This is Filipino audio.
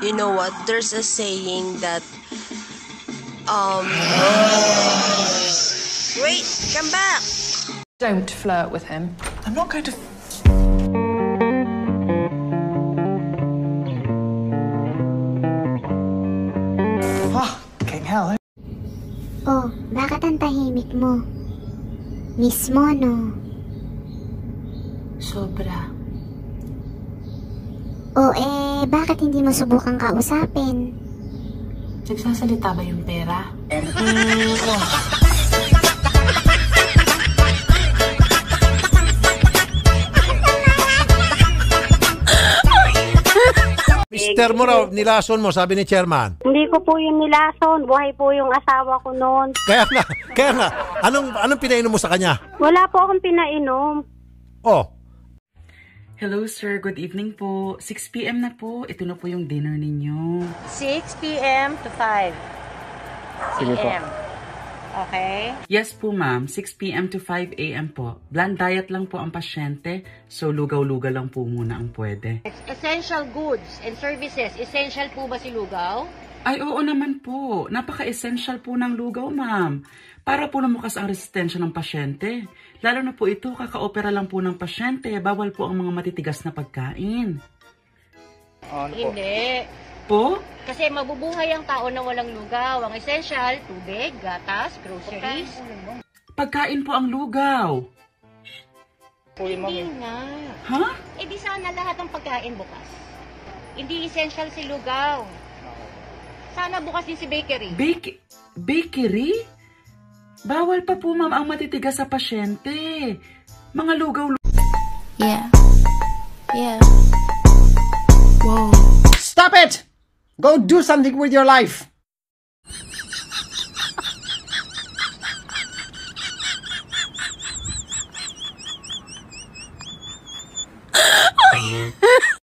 You know what? There's a saying that, wait, come back! Don't flirt with him. I'm not going to... King hell, eh? Oh, bakit ang tahimik mo? Miss mo, no? Sobra. Oh, bakit hindi mo subukang kausapin? Nagsasalita ba yung pera? Mister mo raw, nilason mo, sabi ni chairman. Hindi ko po yung nilason. Buhay po yung asawa ko noon. Kaya nga. Anong pinainom mo sa kanya? Wala po akong pinainom. Oh. Hello sir, good evening po. 6 PM na po. Ito na po yung dinner ninyo. 6 PM to 5 PM. Okay? Yes po ma'am, 6 PM to 5 AM po. Bland diet lang po ang pasyente, so lugaw-lugaw lang po muna ang pwede. Essential goods and services. Essential po ba si lugaw? Ay oo naman po, napaka-essential po ng lugaw ma'am. Para po lumukas ang resistensya ng pasyente. Lalo na po ito, kaka-opera lang po ng pasyente, bawal po ang mga matitigas na pagkain. Hindi. Po? Kasi mabubuhay ang tao na walang lugaw. Ang essential, tubig, gatas, groceries. Pagkain po ang lugaw. Hindi nga. Ha? Eh di sana lahat ng pagkain bukas. Hindi essential si lugaw. Sana bukas din si bakery. Bakery? Bawal pa po ma'am ang matitigas sa pasyente. Mga lugaw. Yeah. Whoa. Stop it! Go do something with your life!